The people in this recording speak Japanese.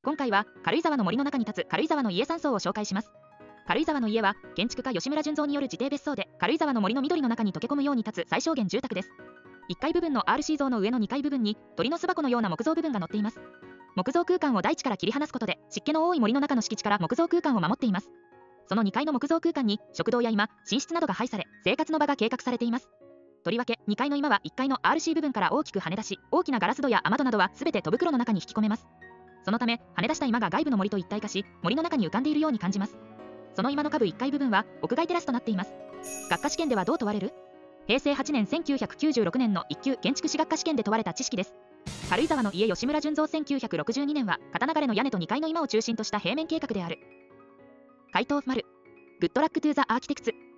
今回は軽井沢の森の中に立つ軽井沢の家山荘を紹介します。軽井沢の家は建築家吉村順三による自邸別荘で、軽井沢の森の緑の中に溶け込むように立つ最小限住宅です。1階部分の RC 像の上の2階部分に鳥の巣箱のような木造部分が載っています。木造空間を大地から切り離すことで、湿気の多い森の中の敷地から木造空間を守っています。その2階の木造空間に食堂や居間、寝室などが配され、生活の場が計画されています。とりわけ2階の居間は1階の RC 部分から大きく跳ね出し、大きなガラス戸や雨戸などは全て戸袋の中に引き込めます。そのため跳ね出した居間が外部の森と一体化し、森の中に浮かんでいるように感じます。その居間の下部1階部分は屋外テラスとなっています。学科試験ではどう問われる？平成8年1996年の1級建築士学科試験で問われた知識です。軽井沢の家吉村順三1962年は片流れの屋根と2階の居間を中心とした平面計画である。回答丸。グッドラックトゥーザアーキテクツ。